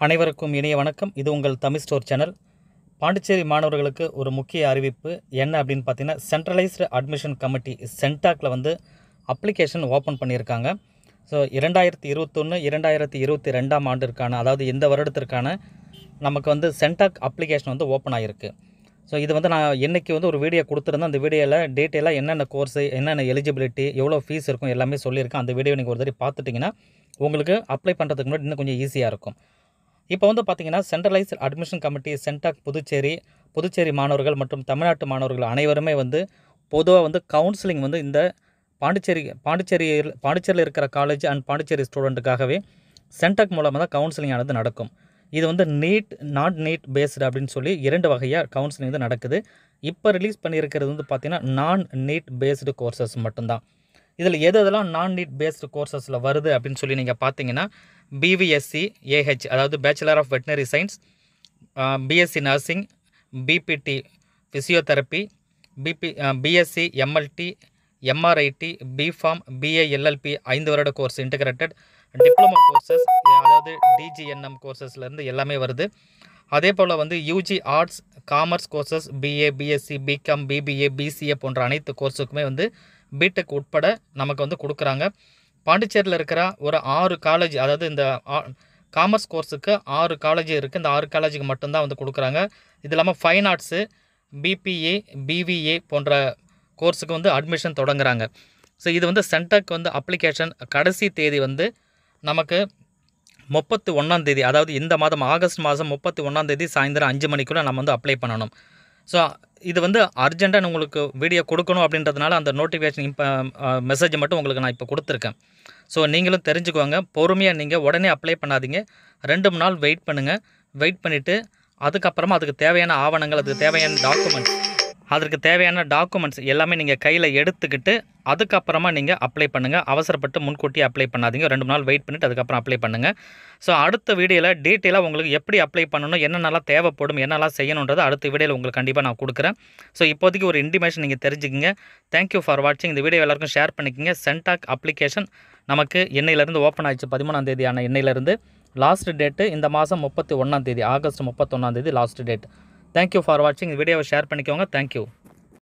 அனைவருக்கும் இனிய வணக்கம். இது உங்கள் தமிழ்ஸ்டோர் சேனல். பாண்டிச்சேரி மாணவர்களுக்கு ஒரு முக்கிய அறிவிப்பு என்ன அப்படின்னு பார்த்தீங்கன்னா, சென்ட்ரலைஸ்டு அட்மிஷன் கமிட்டி சென்டாக்ல அப்ளிகேஷன் ஓப்பன் பண்ணியிருக்காங்க. ஸோ 2021 2022 ஆண்டிற்கான, அதாவது இந்த வருடத்திற்கான நமக்கு சென்டாக் அப்ளிகேஷன் ஓப்பன் ஆகிருக்கு. ஸோ இது நான் இன்றைக்கி ஒரு வீடியோ கொடுத்துருந்தேன். அந்த வீடியோவில் டீட்டெயிலாக என்னென்ன கோர்ஸு, என்னென்ன எலிஜிபிலிட்டி, எவ்வளோ ஃபீஸ் இருக்கும் எல்லாமே சொல்லியிருக்கேன். அந்த வீடியோ நீங்கள் ஒரு தடவை பார்த்துட்டிங்கன்னா உங்களுக்கு அப்ளை பண்ணுறதுக்கு முன்னாடி இன்னும் கொஞ்சம் ஈஸியாக இருக்கும். இப்போ பார்த்தீங்கன்னா, centralised admission committee CENTAC Puducherry மாணவர்கள் மற்றும் தமிழ்நாட்டு மாணவர்கள் அனைவருமே பொதுவாக கவுன்சிலிங் இந்த பாண்டிச்சேரியில் இருக்கிற காலேஜ் அண்ட் பாண்டிச்சேரி ஸ்டூடெண்ட்டுக்காகவே சென்டாக் மூலமாக தான் கவுன்சிலிங் ஆனது நடக்கும். இது நீட் நாட் நீட் பேஸ்டு அப்படின்னு சொல்லி 2 வகையாக கவுன்சிலிங் நடக்குது. இப்போ ரிலீஸ் பண்ணியிருக்கிறது பார்த்தீங்கன்னா நான் நீட் பேஸ்டு கோர்சஸ் மட்டும்தான். இதில் எதெல்லாம் நான் நீட் பேஸ்டு கோர்சஸில் வருது அப்படின்னு சொல்லி நீங்கள் பார்த்தீங்கன்னா, பிவிஎஸ்சி ஏஹெச், அதாவது bachelor of veterinary science, BSc nursing, BPT physiotherapy, BSc MLT, MRIT, BPharm, BA LLB 5 வருட கோர்ஸ் இன்டகிரேட்டட், டிப்ளமோ கோர்சஸ், அதாவது டிஜிஎன்எம் கோர்சஸ்லேருந்து எல்லாமே வருது. அதே போல் UG arts commerce courses, BA, BSc, BCom, BBA, BCA போன்ற அனைத்து கோர்ஸுக்குமே பிடெக் உட்பட நமக்கு கொடுக்குறாங்க. பாண்டிச்சேரியில் இருக்கிற ஒரு 6 காலேஜ், அதாவது இந்த காமர்ஸ் கோர்ஸுக்கு 6 காலேஜ் இருக்குது. இந்த 6 காலேஜுக்கு மட்டும்தான் கொடுக்குறாங்க. இது இல்லாமல் ஃபைன் ஆர்ட்ஸு, பிபிஏ, பிவிஏ போன்ற கோர்ஸுக்கு அட்மிஷன் தொடங்குறாங்க. ஸோ இது சென்டாக் அப்ளிகேஷன் கடைசி தேதி நமக்கு 31ஆம் தேதி, அதாவது இந்த மாதம் ஆகஸ்ட் மாதம் 31ஆம் தேதி சாயந்தரம் 5 மணிக்குள்ளே நம்ம அப்ளை பண்ணணும். ஸோ இது அர்ஜெண்ட்டாக உங்களுக்கு வீடியோ கொடுக்கணும் அப்படின்றதுனால அந்த நோட்டிஃபிகேஷன் மெசேஜை மட்டும் உங்களுக்கு நான் இப்போ கொடுத்துருக்கேன். ஸோ நீங்களும் தெரிஞ்சுக்குவாங்க. பொறுமையாக நீங்கள் உடனே அப்ளை பண்ணாதீங்க. 2 நாள் வெயிட் பண்ணுங்கள். வெயிட் பண்ணிவிட்டு அதுக்கப்புறமா அதுக்கு தேவையான ஆவணங்கள், அதற்கு தேவையான டாக்குமெண்ட்ஸ் எல்லாமே நீங்கள் கையில் எடுத்துக்கிட்டு அதுக்கப்புறமா நீங்கள் அப்ளை பண்ணுங்கள். அவசரப்பட்டு முன்கூட்டியே அப்ளை பண்ணாதீங்க. 2 நாள் வெயிட் பண்ணிவிட்டு அதுக்கப்புறம் அப்ளை பண்ணுங்கள். ஸோ அடுத்த வீடியோவில் டீட்டெயிலாக உங்களுக்கு எப்படி அப்ளை பண்ணணும், என்னென்னலாம் தேவைப்படும், என்னெல்லாம் செய்யணுன்றது அடுத்த வீடியோவில் உங்களுக்கு கண்டிப்பாக நான் கொடுக்குறேன். ஸோ இப்போதைக்கு ஒரு இன்டிமேஷன் நீங்கள் தெரிஞ்சுக்கிங்க. தேங்க்யூ ஃபார் வாட்சிங். இந்த வீடியோ எல்லாருக்கும் ஷேர் பண்ணிக்கோங்க. சென்டாக் அப்ளிகேஷன் நமக்கு இன்னையிலேருந்து ஓப்பன் ஆயிடுச்சு. 13ஆம் தேதியான இன்னையிலேருந்து லாஸ்ட் டேட்டு இந்த மாதம் 31ஆம் தேதி, ஆகஸ்ட் 31ஆம் தேதி லாஸ்ட் டேட். தேங்க்யூ ஃபார் வாட்சிங். இந்த வீடியோவை ஷேர் பண்ணிக்கோங்க. தேங்க்யூ.